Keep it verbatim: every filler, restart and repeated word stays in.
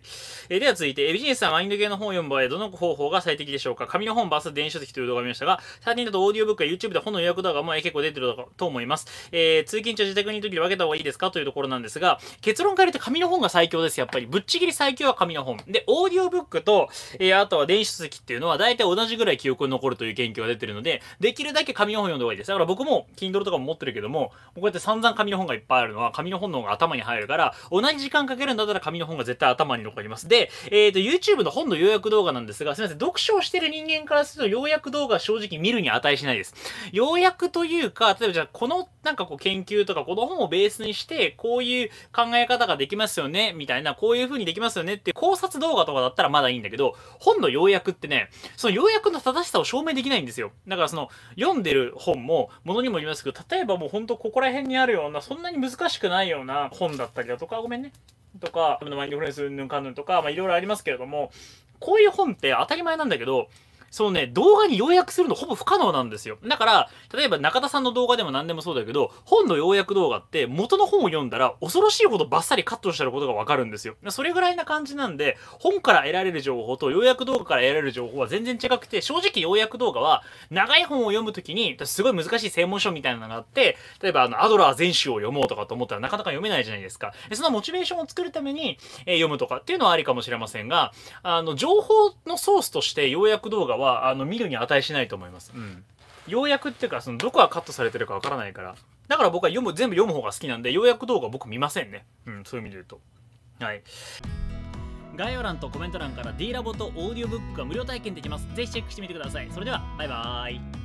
えー、では続いて、ビジネスやマインド系の本を読む場合、どの方法が最適でしょうか？紙の本 ブイエス 電子書籍という動画を見ましたが、最近だとオーディオブックや YouTube で本の予約動画も結構出てると思います。えー、通勤中自宅にいるときに分けた方がいいですかというところなんですが、結論から言うと紙の本が最強です。やっぱり。ぶっちぎり最強は紙の本。で、オーディオブックと、えー、あとは電子書籍っていうのは大体同じぐらい記憶に残るという研究が出てるので、できるだけ紙の本読んだ方がいいです。だから僕も Kindle とかも持ってるけども、こうやって散々紙の本がいっぱいあるのは紙の本の方が頭に入るから、同じ時間かけるんだったら紙の本が絶対頭に残ります。で、えっと、YouTube の本の要約動画なんですが、すみません、読書をしてる人間からすると要約動画は正直見るに値しないです。要約というか、例えばじゃあこのなんかこう研究とかこの本をベースにして、こういう考え方ができますよね、みたいな、こういう風にできますよねっていう考察動画とかだったらまだいいんだけど、本の要約ってね、その要約の正しさを証明できないんですよ。だからその、読んでる本も、ものにもよりますけど、例えばもうほんとここら辺にあるような、そんなに難しくないような本だったりだとか、ごめんね。とか、マインドフルネスうんぬんかんぬんとか、まあいろいろありますけれども、こういう本って当たり前なんだけど、そのね、動画に要約するのほぼ不可能なんですよ。だから、例えば中田さんの動画でも何でもそうだけど、本の要約動画って元の本を読んだら恐ろしいほどバッサリカットしてることがわかるんですよ。それぐらいな感じなんで、本から得られる情報と要約動画から得られる情報は全然違くて、正直要約動画は長い本を読むときに、すごい難しい専門書みたいなのがあって、例えばあの、アドラー全集を読もうとかと思ったらなかなか読めないじゃないですか。そのモチベーションを作るために、えー、読むとかっていうのはありかもしれませんが、あの、情報のソースとして要約動画は、あの、見るに値しないと思います。うん。要約っていうか、その、どこがカットされてるかわからないから。だから僕は読む、全部読む方が好きなんで、要約動画僕見ませんね。うん、そういう意味で言うと。はい。概要欄とコメント欄から D ラボとオーディオブックが無料体験できます。ぜひチェックしてみてください。それでは、バイバーイ。